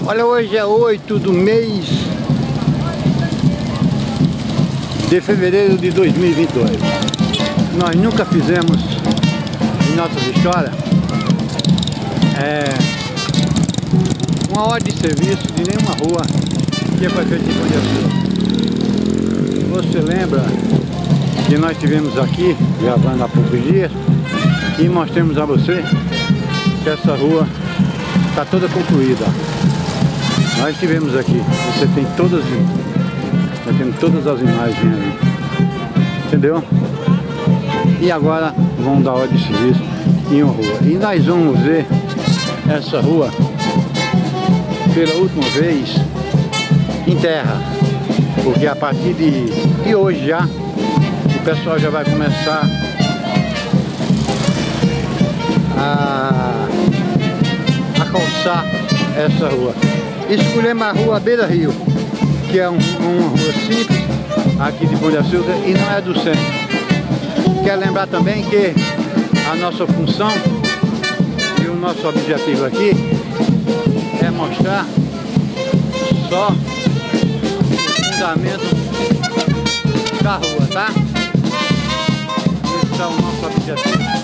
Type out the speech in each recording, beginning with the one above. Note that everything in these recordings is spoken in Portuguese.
Olha, hoje é 8 do mês de fevereiro de 2022. Nós nunca fizemos em nossas histórias uma hora de serviço de nenhuma rua que foi feita em Pão de Açúcar. Você lembra que nós tivemos aqui gravando há poucos dias e mostramos a você que essa rua está toda concluída. Nós tivemos aqui, você tem todas, nós temos todas as imagens aí, entendeu? E agora vamos dar hora de serviço em uma rua. E nós vamos ver essa rua pela última vez em terra, porque a partir de hoje já o pessoal já vai começar a calçar essa rua. Escolhemos a rua Beira Rio, que é uma rua simples aqui de Pão de Açúcar e não é do centro. Quero lembrar também que a nossa função e o nosso objetivo aqui é mostrar só o fundamento da rua, tá? Esse é o nosso objetivo.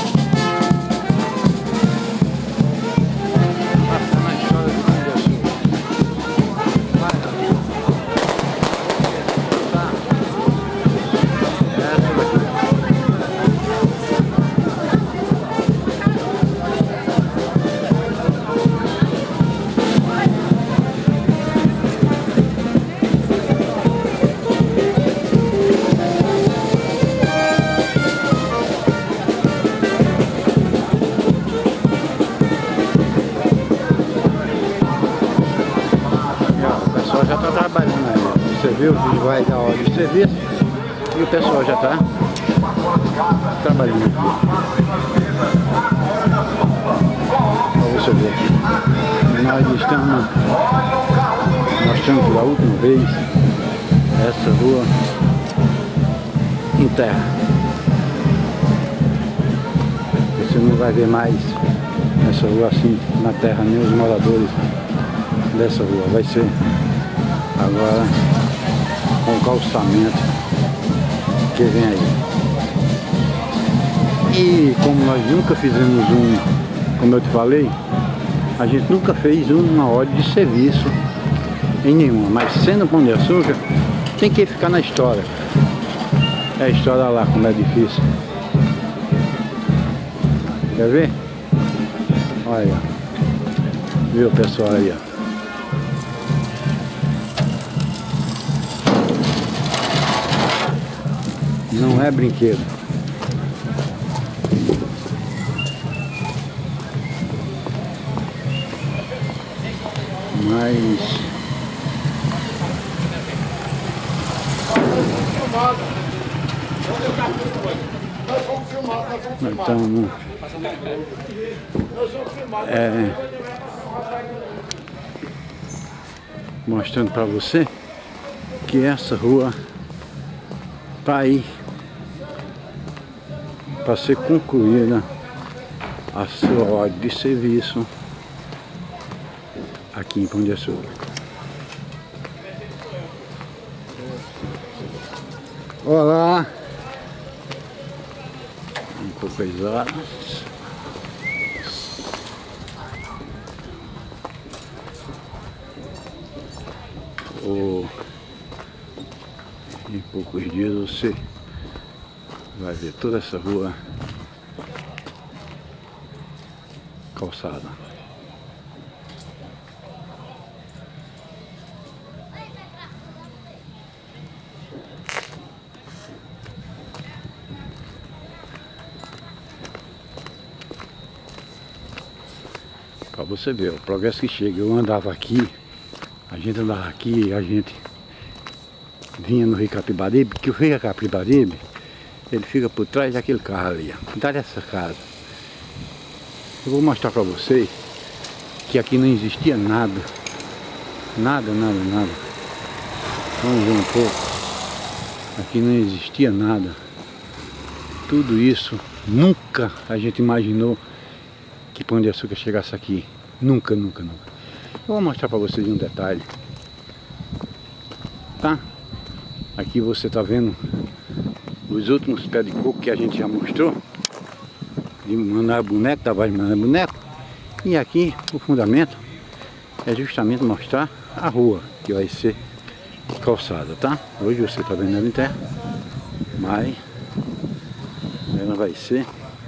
Já está trabalhando aí, você viu que vai dar hora de serviço e o pessoal já está trabalhando aqui. Para você ver aqui, nós estamos mostrando pela última vez essa rua em terra. Você não vai ver mais essa rua assim na terra, nem os moradores dessa rua, vai ser agora com o calçamento que vem aí. E como nós nunca fizemos como eu te falei, a gente nunca fez uma hora de serviço em nenhuma, mas sendo Pão de Açúcar tem que ficar na história. É a história lá como é difícil. Quer ver? Olha, viu pessoal aí, ó. Não é brinquedo. Mas então mostrando para você que essa rua tá aí para ser concluída a sua hora de serviço aqui em Pão de Açúcar. Olá, um pouco as horas. Em poucos dias você vai ver toda essa rua calçada. Para você ver o progresso que chega. Eu andava aqui, a gente andava aqui, a gente vinha no Rio Capibaribe, que o Rio Capibaribe ele fica por trás daquele carro ali, por trás dessa casa. Eu vou mostrar para vocês que aqui não existia nada. Nada. Vamos ver um pouco. Aqui não existia nada. Tudo isso, nunca a gente imaginou que Pão de Açúcar chegasse aqui. Nunca. Eu vou mostrar para vocês um detalhe, tá? Aqui você tá vendo os últimos pés de coco que a gente já mostrou, de Manuel Boneco, da Vaz de Manuel Boneco. E aqui o fundamento é justamente mostrar a rua que vai ser calçada, tá? Hoje você tá vendo ela em terra, mas ela vai ser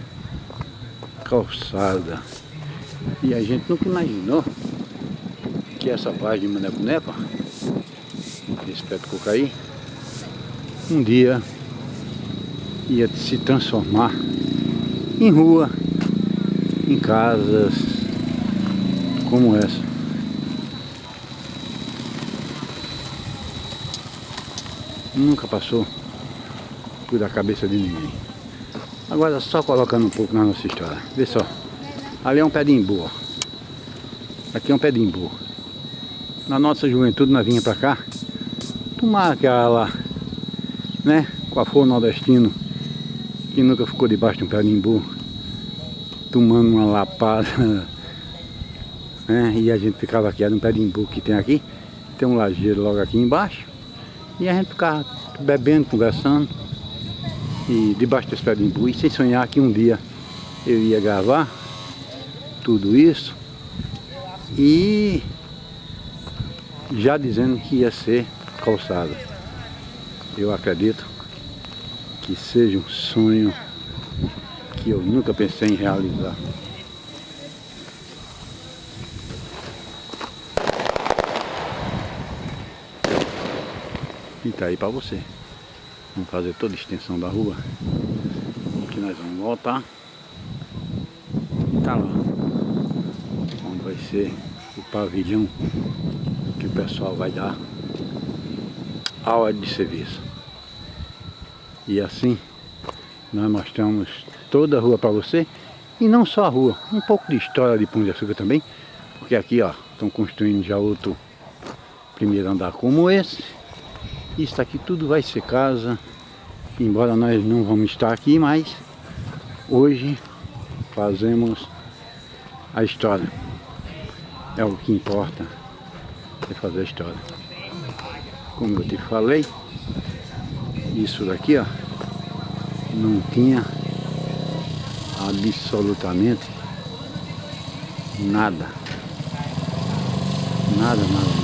calçada. E a gente nunca imaginou que essa Vaz de Manuel Boneco, esse pé de coco aí, um dia ia se transformar em rua, em casas como essa. Nunca passou por a cabeça de ninguém. Agora só colocando um pouco na nossa história. Vê só, ali é um pé de imbu, ó. Aqui é um pé de imbu. Na nossa juventude nós vinha pra cá tomar aquela, né, com a flor nordestino, que nunca ficou debaixo de um pé de imbu, tomando uma lapada, né? E a gente ficava aqui, era um pé de imbu que tem aqui, tem um lajeiro logo aqui embaixo, e a gente ficava bebendo, conversando, e debaixo desse pé de imbu, e sem sonhar que um dia eu ia gravar tudo isso, e já dizendo que ia ser calçada. Eu acredito que seja um sonho que eu nunca pensei em realizar. E tá aí para você. Vamos fazer toda a extensão da rua, que nós vamos voltar. E tá lá onde vai ser o pavilhão que o pessoal vai dar a hora de serviço. E assim nós mostramos toda a rua para você, e não só a rua, um pouco de história de Pão de Açúcar também, porque aqui ó, estão construindo já outro primeiro andar como esse. Isso aqui tudo vai ser casa, embora nós não vamos estar aqui, mas hoje fazemos a história. É o que importa, é fazer a história. Como eu te falei, isso daqui ó, não tinha absolutamente nada. Nada.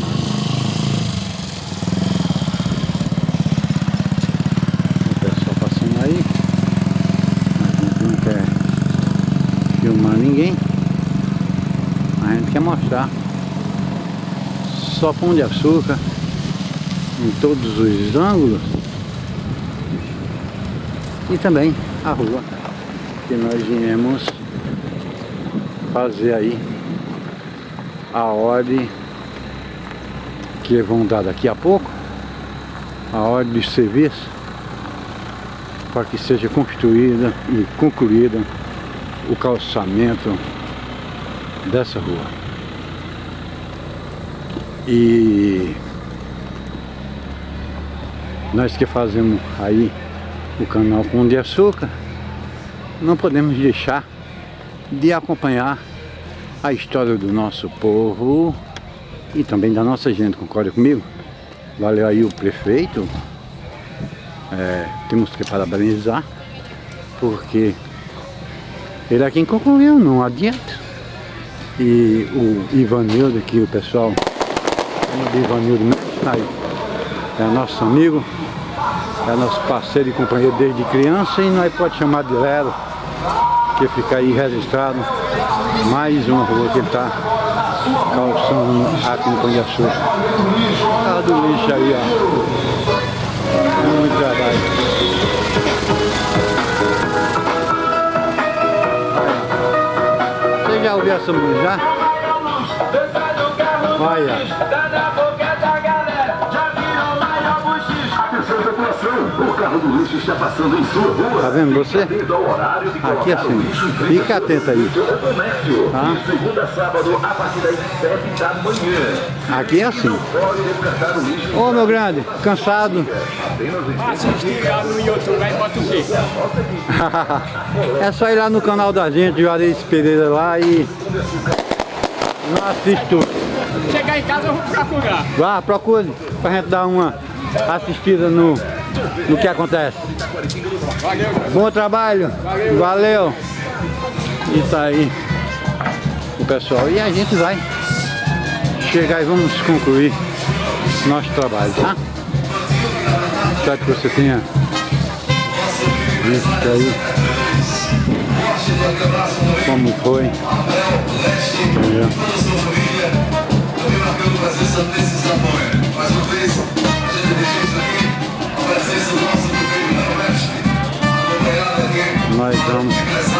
O pessoal passando aí, a gente não quer filmar ninguém, a gente quer mostrar só Pão de Açúcar em todos os ângulos, e também a rua que nós viemos fazer aí a ordem que vão dar daqui a pouco, a ordem de serviço para que seja construída e concluída o calçamento dessa rua. E nós que fazemos aí o canal Pão de Açúcar, não podemos deixar de acompanhar a história do nosso povo e também da nossa gente, concorda comigo? Valeu aí o prefeito, temos que parabenizar, porque ele é quem concluiu, não adianta. E o Ivanildo aqui, o pessoal do Ivanildo aí, é nosso amigo, é nosso parceiro e companheiro desde criança, e nós pode chamar de Lero, que fica aí registrado mais uma rua que ele está calçando aqui no Pão de Açúcar. Tá do lixo aí, ó. Muito trabalho. Você já ouviu essa música já? Olha. O carro do lixo está passando em sua rua. Tá vendo você? Aqui assim. Fique atento aí. Tá? Segunda a sábado, a partir das 7 da manhã. Aqui é assim. Ô meu grande, cansado? Assiste no YouTube, aí bota o quê? É só ir lá no canal da gente, Juarez Pereira lá, e não assiste tudo. chegar em casa eu vou procurar. Vá, procure, pra gente dar uma assistida no que acontece. Valeu. Bom trabalho. Valeu. Isso aí, o pessoal. E a gente vai chegar e vamos concluir nosso trabalho, tá? Espero que você tenha visto aí como foi. Entendeu? Nós vamos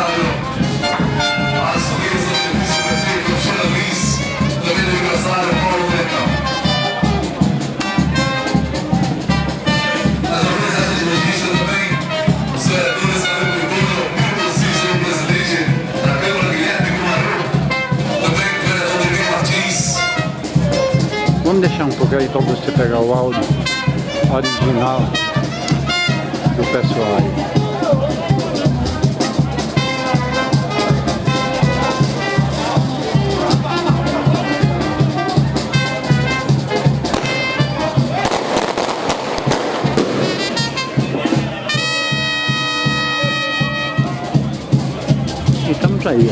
deixar um pouco aí para você pegar o áudio original do pessoal aí. E estamos aí.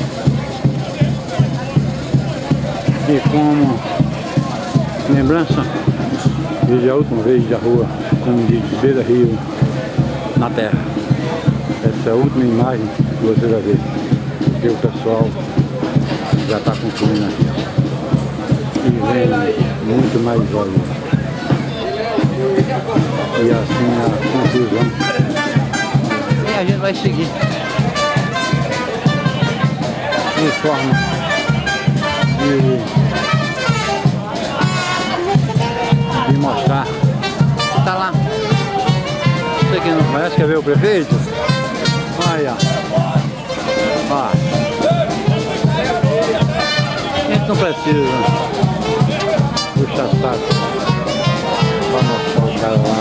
E como lembrança, desde a última vez da rua, como diz, Beira-Rio na terra. Essa é a última imagem que você vai ver, porque o pessoal já está concluindo aqui. E vem muito mais óleo. E assim a conclusão. E a gente vai seguir de forma de mostrar. Tá lá. Você que não conhece, quer ver o prefeito? Olha. Ó. A gente não precisa puxar saco pra mostrar o cara lá.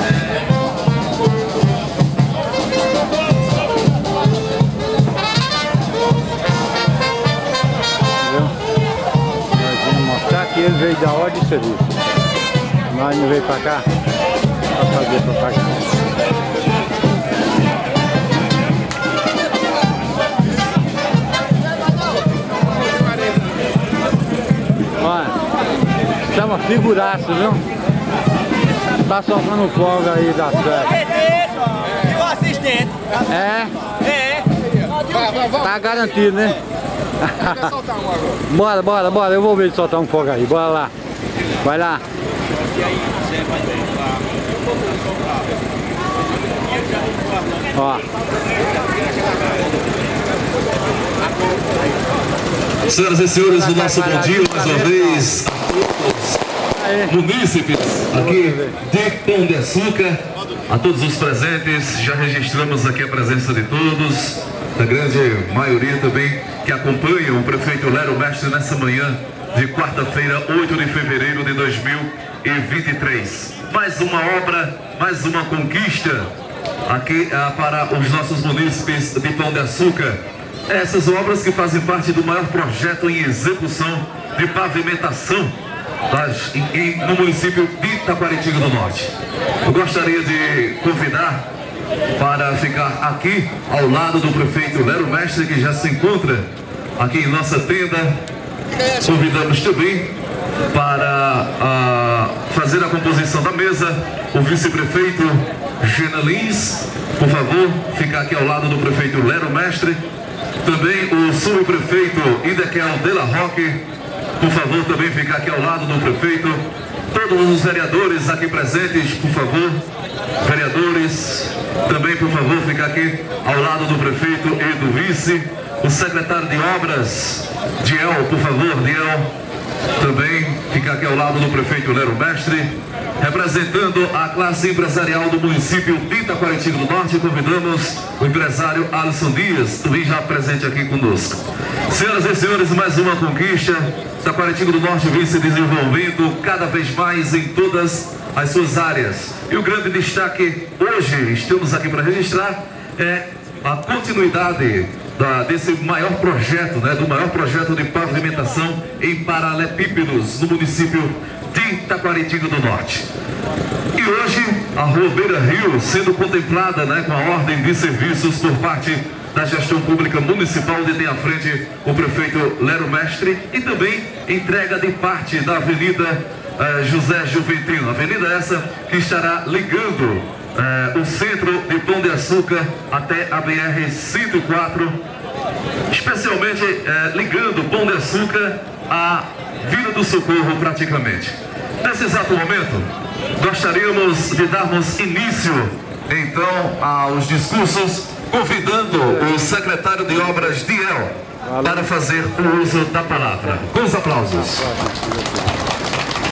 Entendeu? Nós vamos mostrar que ele veio da ordem de serviço. Nós não veio pra cá pra fazer propaganda. Olha, tá uma figuraça, viu? Tá soltando fogo aí da festa. E o assistente? É? É. Tá garantido, né? Bora, eu vou ver ele soltar um fogo aí, bora lá. Vai lá. Ó. Senhoras e senhores, o nosso bom dia mais uma vez a todos os munícipes aqui de Pão de Açúcar, a todos os presentes. Já registramos aqui a presença de todos, da grande maioria também que acompanha o prefeito Lero Mestre nessa manhã de quarta-feira, 8 de fevereiro de 2023. Mais uma obra, mais uma conquista aqui para os nossos munícipes de Pão de Açúcar. Essas obras que fazem parte do maior projeto em execução de pavimentação no município de Itaquaritinga do Norte. Eu gostaria de convidar para ficar aqui ao lado do prefeito Lero Mestre, que já se encontra aqui em nossa tenda. Convidamos também para fazer a composição da mesa o vice-prefeito Gena Lins, por favor, ficar aqui ao lado do prefeito Lero Mestre. Também o subprefeito Idequiel de la Roque, por favor, também ficar aqui ao lado do prefeito. Todos os vereadores aqui presentes, por favor, vereadores, também, por favor, ficar aqui ao lado do prefeito e do vice. O secretário de obras, Diel, por favor, Diel, também ficar aqui ao lado do prefeito Lero Mestre. Representando a classe empresarial do município de Itaquaritinga do Norte, convidamos o empresário Alisson Dias, também já presente aqui conosco. Senhoras e senhores, mais uma conquista. Itaquaritinga do Norte vem se desenvolvendo cada vez mais em todas as suas áreas. E o grande destaque hoje, estamos aqui para registrar, é a continuidade desse maior projeto, né, do maior projeto de pavimentação em paralelepípedos no município de Taquaritinga do Norte. E hoje a Rua Beira Rio sendo contemplada, né, com a ordem de serviços por parte da gestão pública municipal, onde tem à frente o prefeito Lero Mestre, e também entrega de parte da Avenida José Juventino, avenida essa que estará ligando o centro de Pão de Açúcar até a BR-104, especialmente ligando Pão de Açúcar à Vila do Socorro praticamente. Nesse exato momento, gostaríamos de darmos início então aos discursos, convidando o secretário de Obras, Diel, para fazer o uso da palavra. Com os aplausos.